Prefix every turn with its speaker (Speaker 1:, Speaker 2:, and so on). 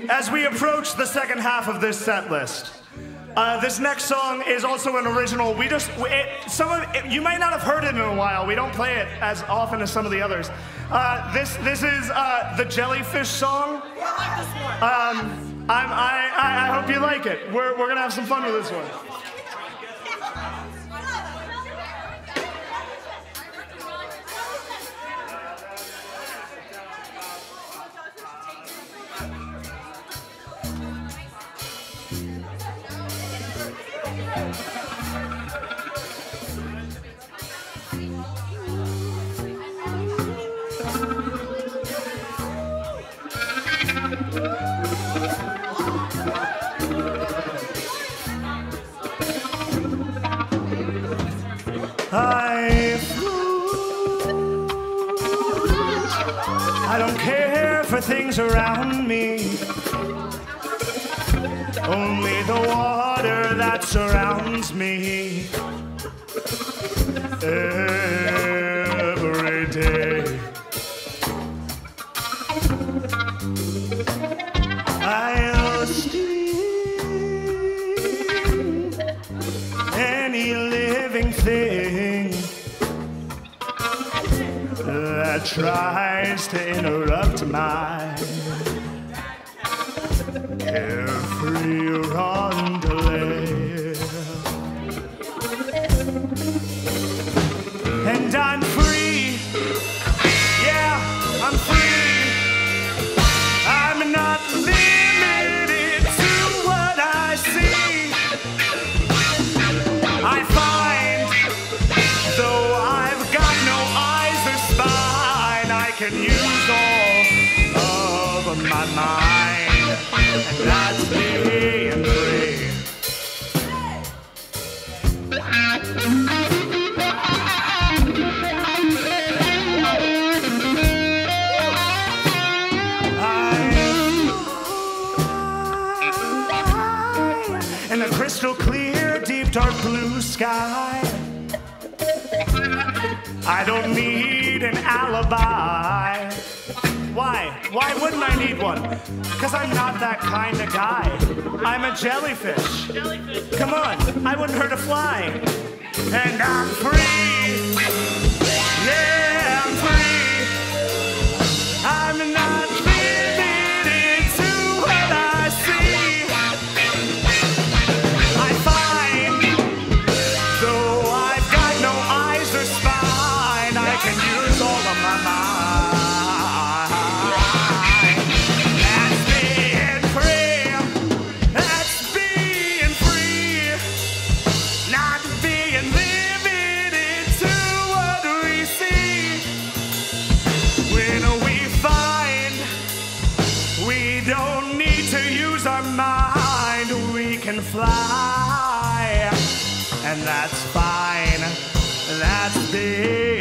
Speaker 1: As we approach the second half of this set list, this next song is also an original. You might not have heard it in a while. We don't play it as often as some of the others. This is the Jellyfish song. I hope you like it. We're gonna have some fun with this one. I don't care for things around me, only the water that surrounds me every day. I'll steal any living thing that tries to interrupt my carefree rendezvous. And I'm free, yeah, I'm free. I'm not limited to what I see. I find, though I've got no eyes or spine, I can use all of my mind, and that's being free. In a crystal clear, deep dark blue sky, I don't need an alibi. Why? Why wouldn't I need one? Because I'm not that kind of guy. I'm a jellyfish. Come on, I wouldn't hurt a fly. And I'm free. Yeah, I'm free. I'm not limited to what I see. I find, though I've got no eyes or spine, I can use all of my mind. Fly, and that's fine, that's big.